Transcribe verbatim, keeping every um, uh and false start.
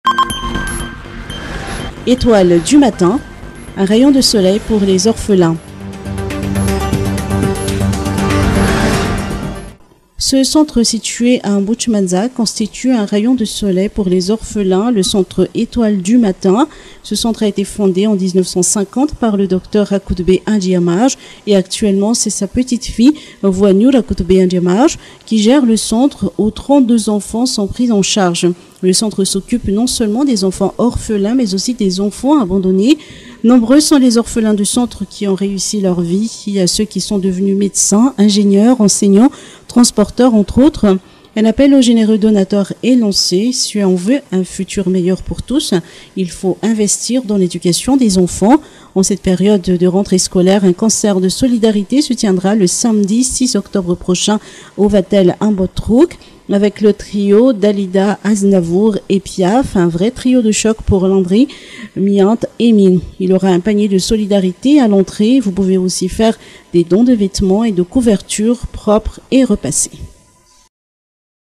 Étoile du matin, un rayon de soleil pour les orphelins. Ce centre situé à Mbuchi-Manza constitue un rayon de soleil pour les orphelins, le centre Étoile du matin. Ce centre a été fondé en mille neuf cent cinquante par le docteur Rakutbe Ndiamaj et actuellement c'est sa petite fille, Voanyu Rakutbe Ndiamaj, qui gère le centre où trente-deux enfants sont pris en charge. Le centre s'occupe non seulement des enfants orphelins mais aussi des enfants abandonnés. Nombreux sont les orphelins du centre qui ont réussi leur vie. Il y a ceux qui sont devenus médecins, ingénieurs, enseignants, transporteurs, entre autres. Un appel aux généreux donateurs est lancé. Si on veut un futur meilleur pour tous, il faut investir dans l'éducation des enfants. En cette période de rentrée scolaire, un concert de solidarité se tiendra le samedi six octobre prochain au Vatel Ambotrouk avec le trio Dalida, Aznavour et Piaf, un vrai trio de choc pour Landry, Miant et Mine. Il y aura un panier de solidarité à l'entrée. Vous pouvez aussi faire des dons de vêtements et de couvertures propres et repassées.